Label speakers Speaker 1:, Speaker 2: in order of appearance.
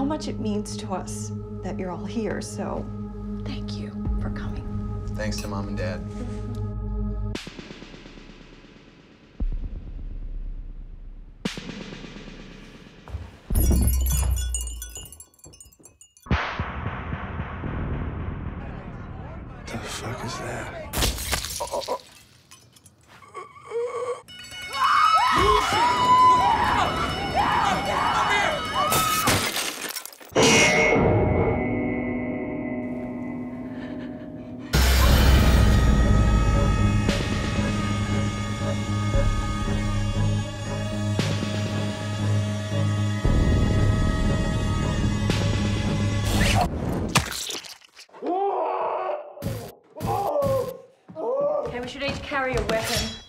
Speaker 1: much it means to us that you're all here, so thank you for coming.
Speaker 2: Thanks to Mom and Dad.
Speaker 3: The fuck is that?
Speaker 1: Okay, we should each carry a weapon.